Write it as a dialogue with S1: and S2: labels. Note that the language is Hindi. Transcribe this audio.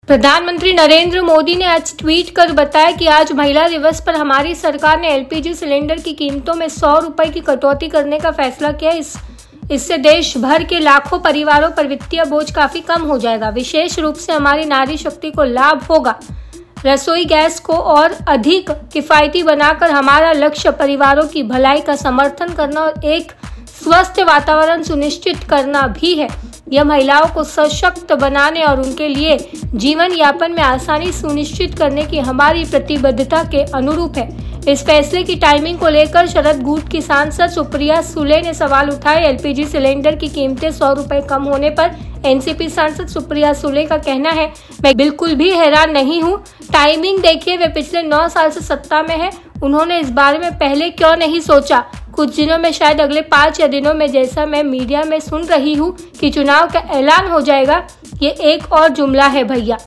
S1: प्रधानमंत्री नरेंद्र मोदी ने आज ट्वीट कर बताया कि आज महिला दिवस पर हमारी सरकार ने एलपीजी सिलेंडर की कीमतों में 100 रुपए की कटौती करने का फैसला किया। इससे देश भर के लाखों परिवारों पर वित्तीय बोझ काफी कम हो जाएगा। विशेष रूप से हमारी नारी शक्ति को लाभ होगा। रसोई गैस को और अधिक किफायती बनाकर हमारा लक्ष्य परिवारों की भलाई का समर्थन करना और एक स्वस्थ वातावरण सुनिश्चित करना भी है। यह महिलाओं को सशक्त बनाने और उनके लिए जीवन यापन में आसानी सुनिश्चित करने की हमारी प्रतिबद्धता के अनुरूप है। इस फैसले की टाइमिंग को लेकर शरद गुट की सांसद सुप्रिया सुले ने सवाल उठाए। एलपीजी सिलेंडर की कीमतें 100 रुपए कम होने पर एनसीपी सांसद सुप्रिया सुले का कहना है, मैं बिल्कुल भी हैरान नहीं हूँ। टाइमिंग देखिए, वे पिछले 9 साल से सत्ता में है। उन्होंने इस बारे में पहले क्यों नहीं सोचा? कुछ दिनों में, शायद अगले 5 या दिनों में, जैसा मैं मीडिया में सुन रही हूँ कि चुनाव का ऐलान हो जाएगा। ये एक और जुमला है भैया।